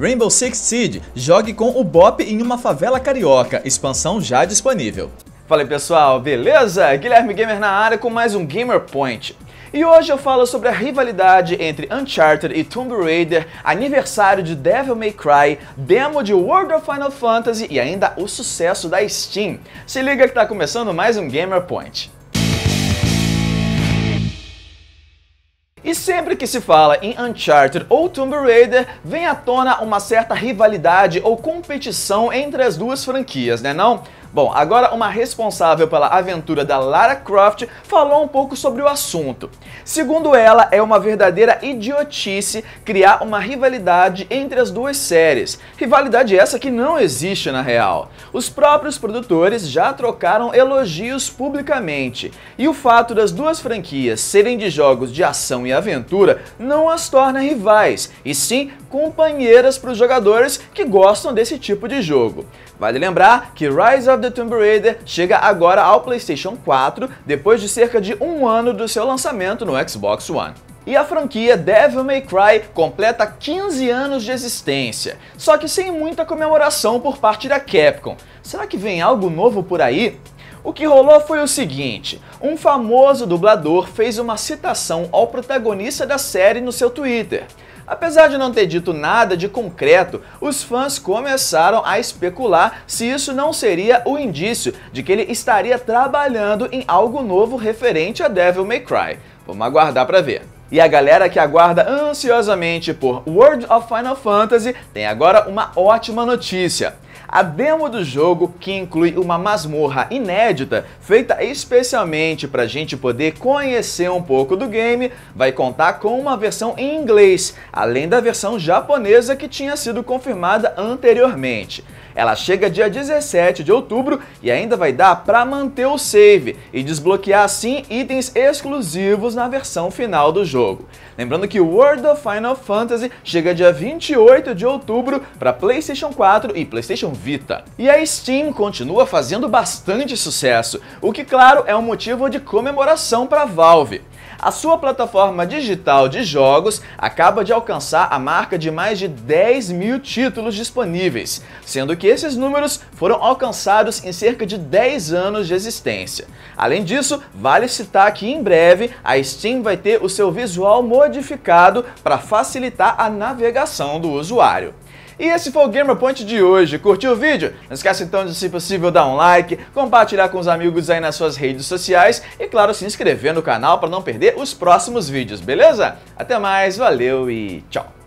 Rainbow Six Siege, jogue com o Bop em uma favela carioca, expansão já disponível. Fala aí pessoal, beleza? Guilherme Gamer na área com mais um Gamer Point. E hoje eu falo sobre a rivalidade entre Uncharted e Tomb Raider, aniversário de Devil May Cry, demo de World of Final Fantasy e ainda o sucesso da Steam. Se liga que tá começando mais um Gamer Point. E sempre que se fala em Uncharted ou Tomb Raider, vem à tona uma certa rivalidade ou competição entre as duas franquias, né não? Bom, agora uma responsável pela aventura da Lara Croft falou um pouco sobre o assunto. Segundo ela, é uma verdadeira idiotice criar uma rivalidade entre as duas séries. Rivalidade essa que não existe na real. Os próprios produtores já trocaram elogios publicamente. E o fato das duas franquias serem de jogos de ação e aventura não as torna rivais, e sim companheiras para os jogadores que gostam desse tipo de jogo. Vale lembrar que Rise of the Tomb Raider chega agora ao PlayStation 4, depois de cerca de um ano do seu lançamento no Xbox One. E a franquia Devil May Cry completa 15 anos de existência, só que sem muita comemoração por parte da Capcom. Será que vem algo novo por aí? O que rolou foi o seguinte: um famoso dublador fez uma citação ao protagonista da série no seu Twitter. Apesar de não ter dito nada de concreto, os fãs começaram a especular se isso não seria o indício de que ele estaria trabalhando em algo novo referente a Devil May Cry. Vamos aguardar para ver. E a galera que aguarda ansiosamente por World of Final Fantasy tem agora uma ótima notícia. A demo do jogo, que inclui uma masmorra inédita, feita especialmente para a gente poder conhecer um pouco do game, vai contar com uma versão em inglês, além da versão japonesa que tinha sido confirmada anteriormente. Ela chega dia 17 de outubro e ainda vai dar para manter o save e desbloquear assim itens exclusivos na versão final do jogo. Lembrando que o World of Final Fantasy chega dia 28 de outubro para PlayStation 4 e PlayStation Vita. E a Steam continua fazendo bastante sucesso, o que claro é um motivo de comemoração para a Valve. A sua plataforma digital de jogos acaba de alcançar a marca de mais de 10 mil títulos disponíveis, sendo que esses números foram alcançados em cerca de 10 anos de existência. Além disso, vale citar que em breve a Steam vai ter o seu visual modificado para facilitar a navegação do usuário. E esse foi o Gamer Point de hoje. Curtiu o vídeo? Não esquece então de, se possível, dar um like, compartilhar com os amigos aí nas suas redes sociais e, claro, se inscrever no canal para não perder os próximos vídeos, beleza? Até mais, valeu e tchau!